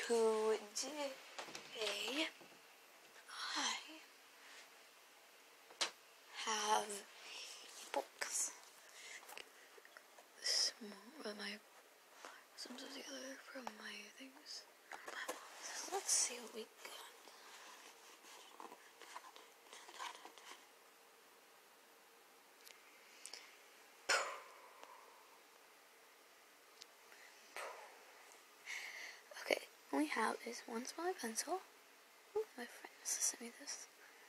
Today, I have books. Some together from my things. So let's see what we got. Okay, all we have is one smaller pencil. Ooh, my friend sent me this.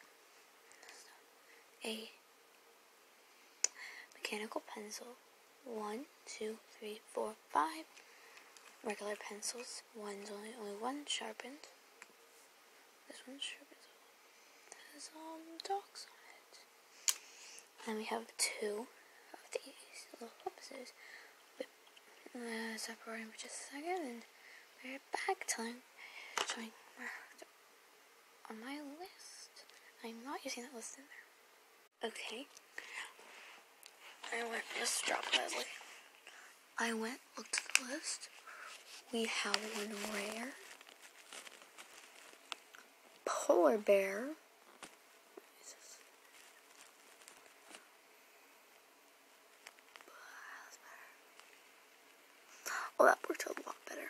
A mechanical pencil. 1, 2, 3, 4, 5 regular pencils. Only one sharpened. This one's sharpened. That has dots on it. And we have 2 of these little purposes. Separating for just a second, and we're back time. Showing on my list. I'm not using that list in there. Okay. Just drop Leslie. I looked at the list. We have one rare polar bear. What is this? Oh, that worked a lot better.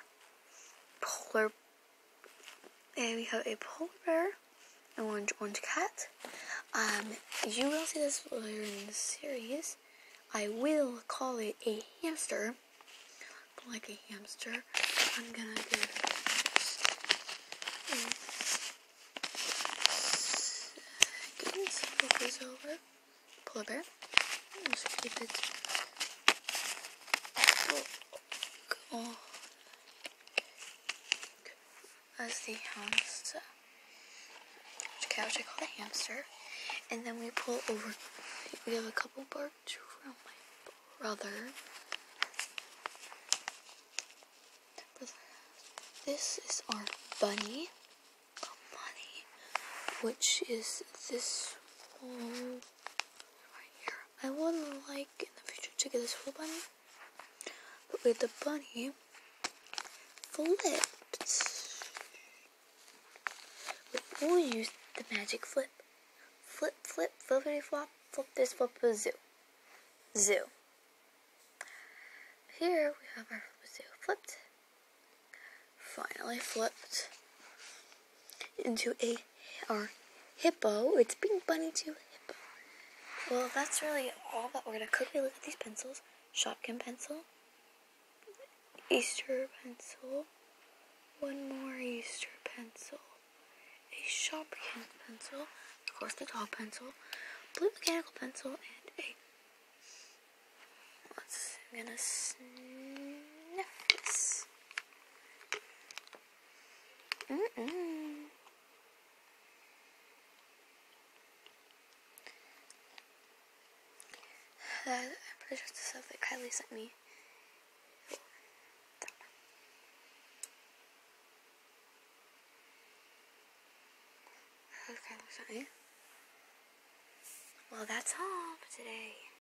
And we have a polar bear, an orange cat. You will see this later in the series. I will call it a hamster. But like a hamster, I'm gonna give seconds. Flip this over. Polar bear. Let's keep it. As the hamster. Which I call the hamster. And then we pull over. We have a couple birds from my brother. This is our bunny. Which is this one right here. I would like in the future to get this full bunny. But with the bunny flipped. We'll use the magic flip. Flip, flippity flop, flip this, flip a zoo. Zoo. Here we have our zoo flipped. Finally flipped into our hippo. It's Pink Bunny to hippo. Well, that's really all that we're gonna quickly look at these pencils. Shopkin pencil. Easter pencil. One more Easter pencil. A Shopkin pencil, of course the dog pencil, blue mechanical pencil, and I'm gonna sniff this. I'm pretty sure it's the stuff that Kylie sent me. Well, that's all for today.